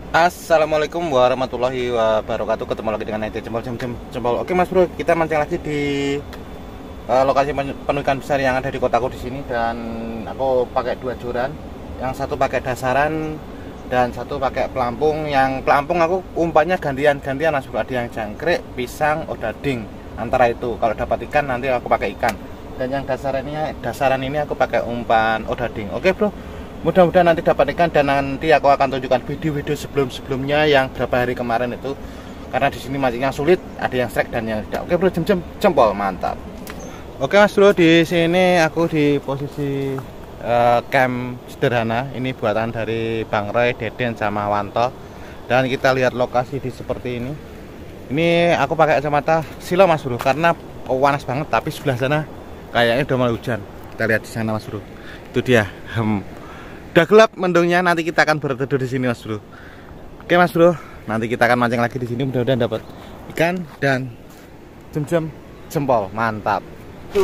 Assalamualaikum warahmatullahi wabarakatuh. Ketemu lagi dengan Nete Jempol. Oke Mas Bro, kita mancing lagi di lokasi penuh ikan besar yang ada di kotaku di sini. Dan aku pakai dua joran, yang satu pakai dasaran dan satu pakai pelampung. Yang pelampung aku umpannya gantian Mas Bro. Ada yang jangkrik, pisang, odading, antara itu. Kalau dapat ikan nanti aku pakai ikan. Dan yang dasaran ini aku pakai umpan odading. Oke Bro, mudah-mudahan nanti dapat ikan, dan nanti aku akan tunjukkan video-video sebelumnya yang beberapa hari kemarin itu, karena di sini mancingnya sulit, ada yang strike dan yang tidak. Oke Bro, jempol mantap. Oke Mas Bro, di sini aku di posisi camp sederhana. Ini buatan dari Bang Roy, Deden sama Wanto. Dan kita lihat lokasi di seperti ini. Ini aku pakai kacamata silo Mas Bro, karena panas banget. Tapi sebelah sana kayaknya udah mulai hujan. Kita lihat di sana Mas Bro. Itu dia. Udah gelap mendungnya, nanti kita akan berteduh di sini Mas Bro. Oke Mas Bro, nanti kita akan mancing lagi di sini, mudah-mudahan dapat ikan dan jempol mantap. Tuh.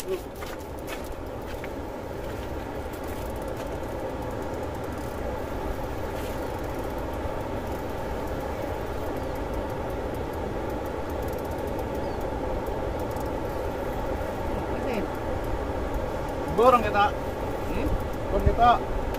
Borong kita. Borong kita.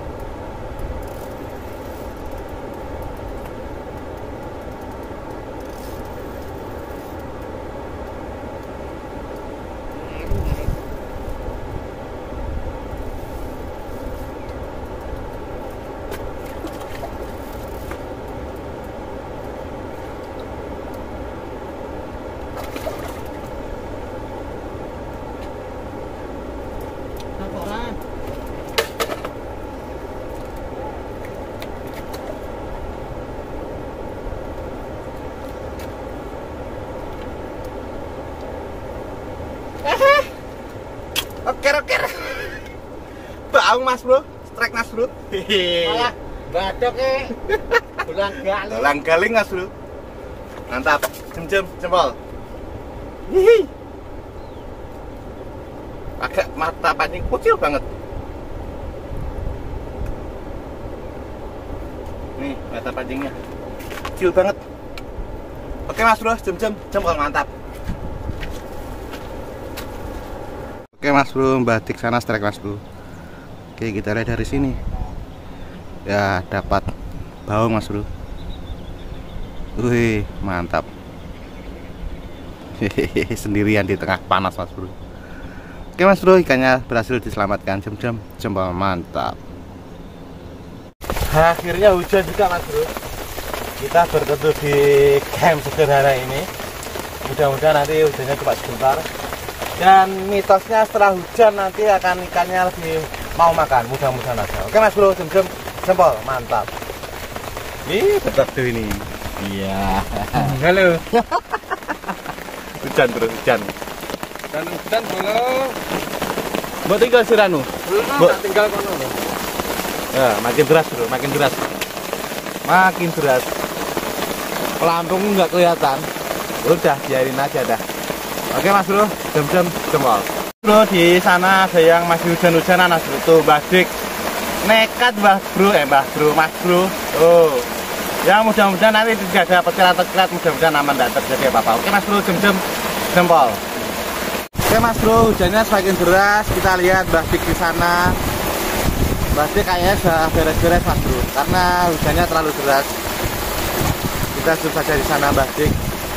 Oke. Bau Mas Bro, strike Mas Bro. Malah badok Ulang galing Mas Bro. Mantap, jempol. Hihi. Agak mata pancing kecil banget. Nih, mata pancingnya kecil banget. Oke Mas Bro, jempol mantap. Oke Mas Bro, batik sana strike Mas Bro. Oke, kita lihat dari sini. Ya, dapat baung Mas Bro. Wih, mantap. Hehehe, sendirian di tengah panas Mas Bro. Oke Mas Bro, ikannya berhasil diselamatkan. Jempol mantap. Akhirnya hujan juga Mas Bro. Kita berteduh di camp sederhana ini. Mudah-mudahan nanti hujannya cepat sebentar. Dan mitosnya setelah hujan nanti akan ikannya lebih mau makan, mudah-mudahan aja. Oke Mas Bro, jempol mantap. Ih, betul ini. Iya. Halo. Hujan terus hujan. Dan hujan belum. Mbok tinggal siranu. Belum, tinggal kono lho. Ya, makin deras Bro, makin deras. Makin deras. Pelampung nggak kelihatan. Udah, biarin aja dah. Oke Mas Bro, jempol. Bro, di sana ada yang masih hujan-hujanan Mas Bro. Tuh Mbah Dik. Nekat Mas Bro. Oh. Ya mudah-mudahan nanti tidak ada pecilat-pecilat, mudah-mudahan aman, tidak terjadi apa-apa. Oke Mas Bro, jempol. Oke Mas Bro, hujannya semakin deras. Kita lihat Mbah Dik di sana. Mbah Dik kayaknya sudah beres-beres Mas Bro, karena hujannya terlalu deras. Kita zoom saja di sana Mbah Dik.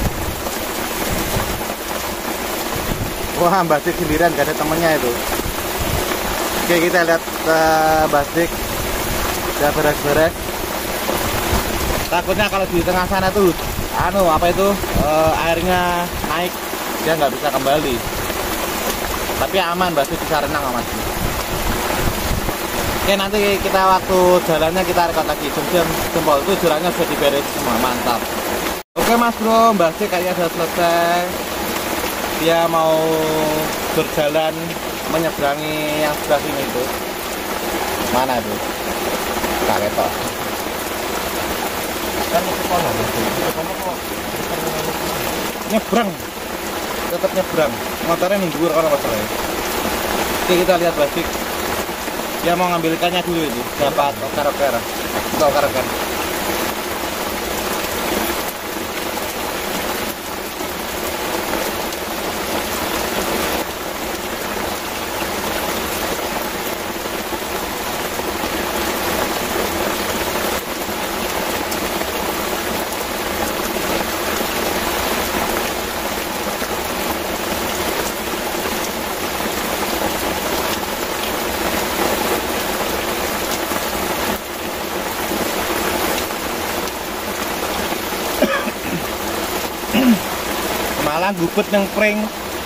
Wah, Mbak Dik sendirian, gak ada temennya itu. Oke, kita lihat Mbak Dik udah beres-beres. Takutnya kalau di tengah sana tuh airnya naik, dia nggak bisa kembali. Tapi aman, Mbak Dik bisa renang Mas. Oke, nanti kita waktu jalannya kita rekod lagi. Jempol itu jalannya sudah diberes semua, mantap. Oke Mas Bro, Mbak Dik kayaknya sudah selesai. Dia mau berjalan menyeberangi yang sebelah sini itu. Mana itu? Tak ketok. Kan itu kono kok. Nyebrang. Tetap nyebrang. Motornya mundur kalau masalahnya. Oke, kita lihat Basik. Dia mau ngambil ikannya dulu itu. Dapat oker-oker. Itu oker-oker. Tanggubet yang pring.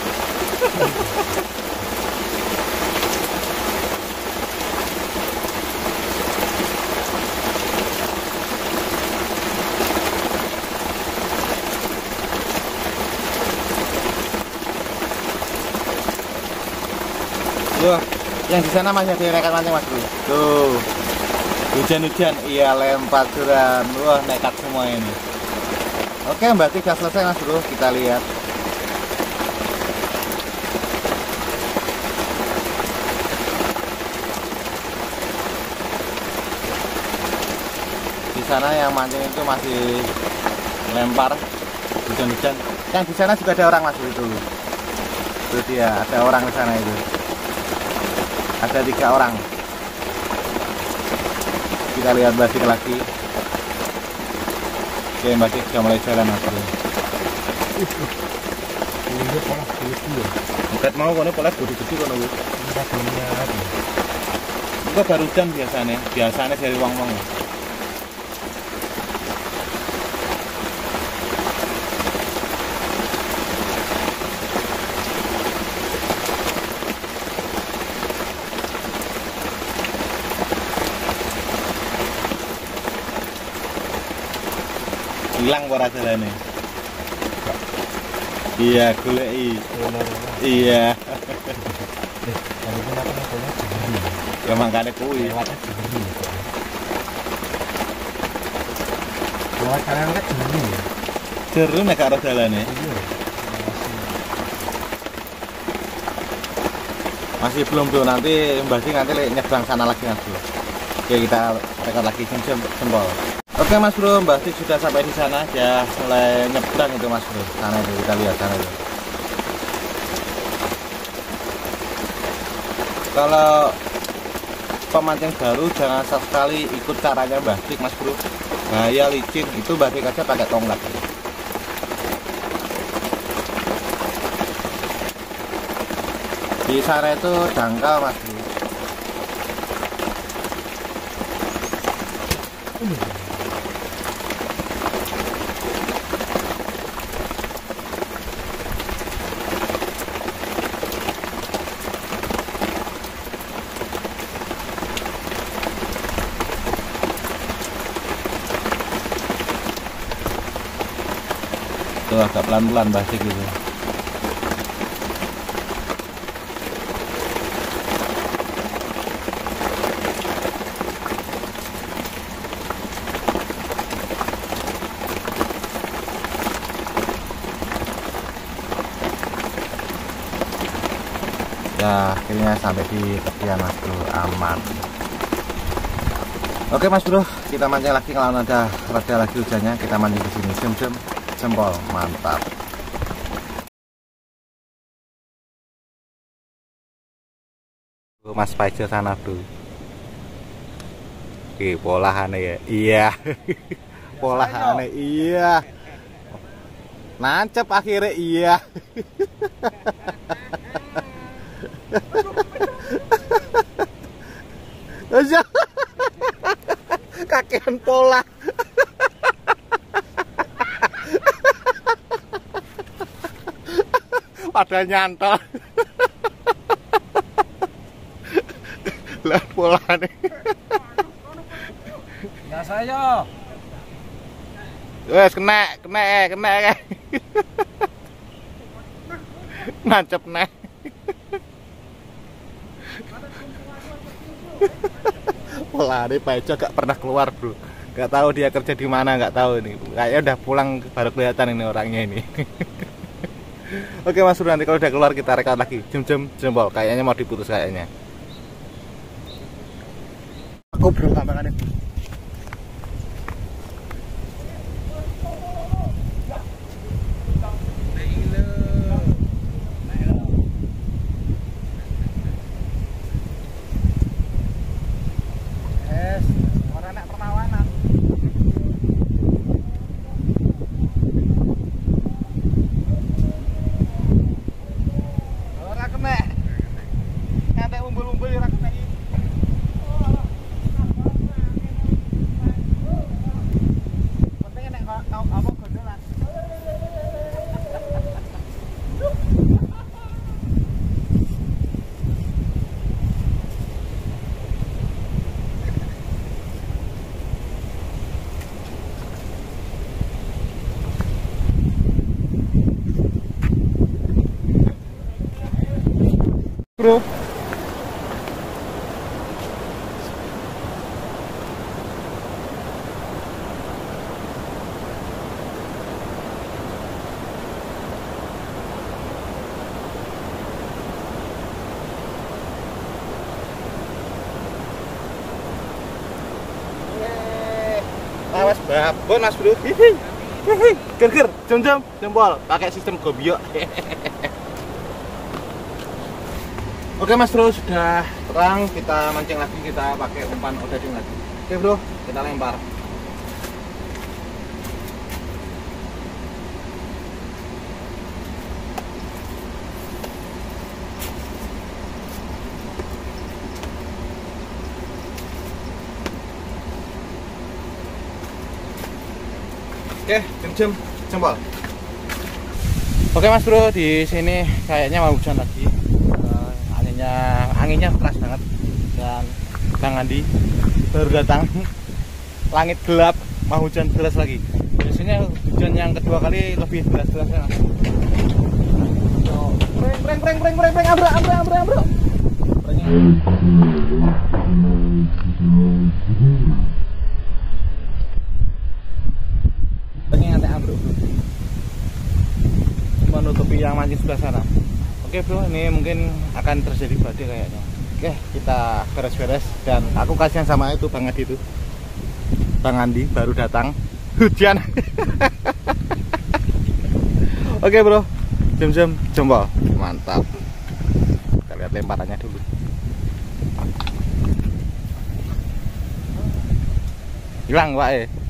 Wah, yang di sana masih ada rekan mancing Mas Bro. Tuh. Hujan-hujan, iya lempar curan. Wah, nekat semua ini. Oke, berarti sudah selesai Mas Bro. Kita lihat. Di sana yang mancing itu masih lempar hujan-hujan. Yang di sana juga ada orang Mas Bro dulu. Itu dia, ada orang di sana itu. Ada 3 orang. Kita lihat Badik lagi. Oke, Badik sudah mulai jalan Mas Bro. Ini pola gede. Bukan mau kono pola gede-gede kono wis. Enggak punya lagi. Itu baru hujan biasanya dari wong-wong. Hilang ora jalane. Iya, goleki. Iya. Kalau pun apa namanya? Ya makane kuwi. Lewatnya jeri. Lewat kanan kan jeri. Jeru nek karo dalane. Iya. Masih belum Bro, nanti Mbak Sing nanti nyebrang sana lagi Mas Bro. Oke, kita rekod lagi jempol. Oke Mas Bro, Mbak Sing sudah sampai di sana, dia mulai nyebrang itu Mas Bro. Sana itu kita lihat sana itu. Kalau pemancing baru jangan sekali ikut caranya Mbak Sing Mas Bro. Bahaya licin, itu Mbak Sing aja pakai tonggak. Di sana itu dangkal Mas Bro. Tuh agak pelan-pelan Basik gitu. Ya akhirnya sampai di tepian Mas Bro, aman. Oke Mas Bro, kita mancing lagi kalau ada rada lagi hujannya, kita mancing di sini. Jempol, mantap. Mas Paijo sana Bro. Oke, polahane ya. Iya. Polahane iya. Nancep akhirnya iya. Kakean pola. Pada nyantol. Lah pola nih. Ya saya. Wes kena. Nancep nih. Pola ini Paijo gak pernah keluar Bro. Gak tahu dia kerja di mana, gak tahu ini. Kayaknya udah pulang baru kelihatan ini orangnya ini. Oke Mas Bro, nanti kalau udah keluar kita rekod lagi. Jempol. Kayaknya mau diputus kayaknya. Aku Bro tambahannya. bro. Awas babon mas bro. Ger jam jempol pakai sistem gobiok. Oke mas bro, sudah terang, kita mancing lagi, kita pakai umpan odading lagi. Oke bro, kita lempar. Oke, jempol. Oke mas bro, di sini kayaknya mau hujan lagi. Anginnya keras banget dan Bang Andi baru datang. Langit gelap, mau hujan deras lagi. Biasanya hujan yang kedua kali lebih deras-derasnya. Breng, ambro. Menutupi yang mancing sebelah sana. Oke bro, ini mungkin akan terjadi badai kayaknya. Oke, kita beres-beres dan aku kasihan sama itu Bang Andi itu. Bang Andi baru datang, hujan. Oke bro, jempol, mantap. Kita lihat lemparannya dulu. Hilang Pak